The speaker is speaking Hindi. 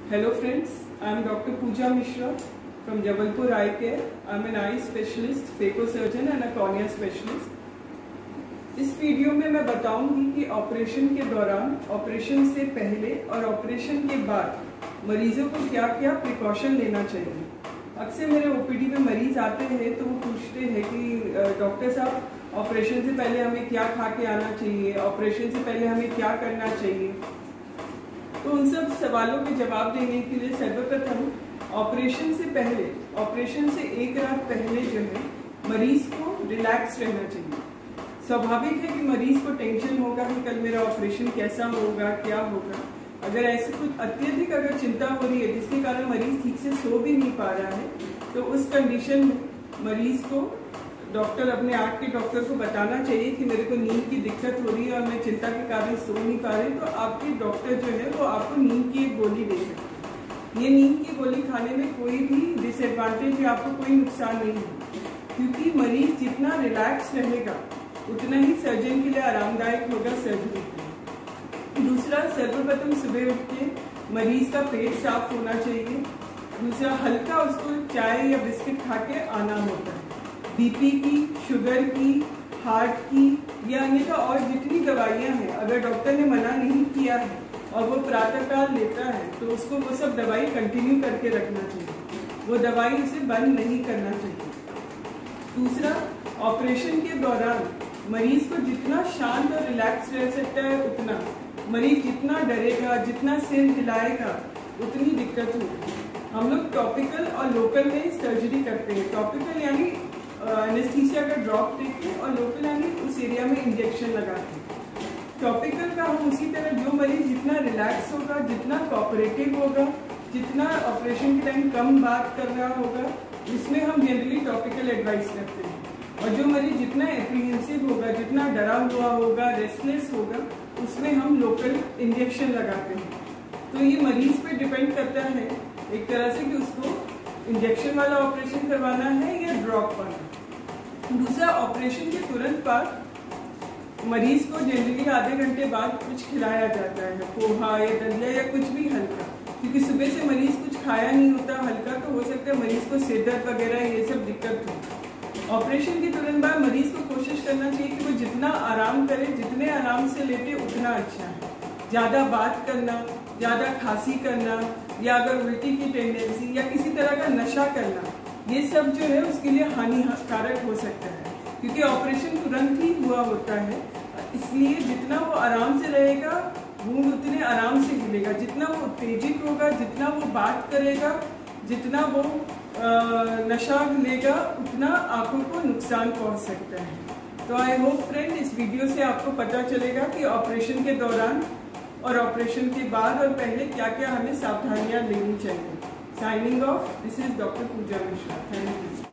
Hello friends, I am Dr. Pooja Mishra from Jabalpur Eye Care. I am an eye specialist, phacosurgeon and a cornea specialist. इस वीडियो में मैं बताऊंगी कि ऑपरेशन के दौरान, ऑपरेशन से पहले और ऑपरेशन के बाद मरीजों को क्या क्या प्रिकॉशन लेना चाहिए। अक्सर मेरे ओपीडी में मरीज आते हैं तो वो पूछते हैं कि डॉक्टर साहब ऑपरेशन से पहले हमें क्या खा के आना चाहिए, ऑपरेशन से पहले हमें क्या करना चाहिए। तो उन सब सवालों के जवाब देने के लिए सर्वप्रथम ऑपरेशन से पहले, ऑपरेशन से एक रात पहले जो है मरीज को रिलैक्स रहना चाहिए। स्वाभाविक है कि मरीज को टेंशन होगा कि कल मेरा ऑपरेशन कैसा होगा, क्या होगा। अगर ऐसे कुछ अत्यधिक अगर चिंता हो रही है जिसके कारण मरीज ठीक से सो भी नहीं पा रहा है, तो उस कंडीशन में मरीज को डॉक्टर, अपने आँख के डॉक्टर को बताना चाहिए कि मेरे को नींद की दिक्कत हो रही है और मैं चिंता के कारण सो नहीं पा रही। तो आपके डॉक्टर जो है वो आपको नींद की एक गोली दे सकते हैं। ये नींद की गोली खाने में कोई भी डिसएडवांटेज या आपको कोई नुकसान नहीं है, क्योंकि मरीज जितना रिलैक्स रहेगा उतना ही सर्जन के लिए आरामदायक होगा सर्जरी। दूसरा, सर्वप्रथम सुबह उठ के मरीज का पेट साफ होना चाहिए। दूसरा, हल्का उसको चाय या बिस्किट खा के आना होता है। बीपी की, शुगर की, हार्ट की या अन्य का और जितनी दवाइयां हैं, अगर डॉक्टर ने मना नहीं किया है और वो प्रातःकाल लेता है तो उसको वो सब दवाई कंटिन्यू करके रखना चाहिए। वो दवाई उसे बंद नहीं करना चाहिए। दूसरा, ऑपरेशन के दौरान मरीज को जितना शांत और रिलैक्स रह सकता है उतना, मरीज जितना डरेगा, जितना सिर हिलाएगा उतनी दिक्कत होगी। हम लोग टॉपिकल और लोकल में सर्जरी करते हैं। टॉपिकल यानी एनेस्थीसिया का ड्रॉप देके और लोकल यानी उस एरिया में इंजेक्शन लगाते हैं। टॉपिकल का हम उसी तरह, जो मरीज जितना रिलैक्स होगा, जितना कोऑपरेटिव होगा, जितना ऑपरेशन के टाइम कम बात कर रहा होगा, इसमें हम जनरली टॉपिकल एडवाइस करते हैं। और जो मरीज जितना एप्रीहेंसिव होगा, जितना डरा हुआ होगा, रेस्टलेस होगा, उसमें हम लोकल इंजेक्शन लगाते हैं। तो ये मरीज पे डिपेंड करता है एक तरह से कि उसको इंजेक्शन वाला ऑपरेशन करवाना है या ड्रॉप वाला। दूसरा, ऑपरेशन के तुरंत बाद मरीज को जनरली आधे घंटे बाद कुछ खिलाया जाता है, पोहा या दलिया या कुछ भी हल्का, क्योंकि सुबह से मरीज कुछ खाया नहीं होता हल्का, तो हो सकता है मरीज को सिर दर्द वगैरह ये सब दिक्कत हो। ऑपरेशन के तुरंत बाद मरीज को कोशिश करना चाहिए कि वो जितना आराम करे, जितने आराम से लेटे उतना अच्छा है। ज़्यादा बात करना, ज़्यादा खांसी करना या अगर उल्टी की टेंडेंसी या किसी तरह का नशा करना, ये सब जो है उसके लिए हानिकारक हो सकता है, क्योंकि ऑपरेशन तुरंत ही हुआ होता है। इसलिए जितना वो आराम से रहेगा, वूंड उतने आराम से हिलेगा। जितना वो उत्तेजित होगा, जितना वो बात करेगा, जितना वो नशा लेगा, उतना आंखों को नुकसान पहुंच सकता है। तो आई होप फ्रेंड, इस वीडियो से आपको पता चलेगा कि ऑपरेशन के दौरान और ऑपरेशन के बाद और पहले क्या क्या हमें सावधानियां लेनी चाहिए। Signing off, this is doctor Pooja Mishra. Thank you.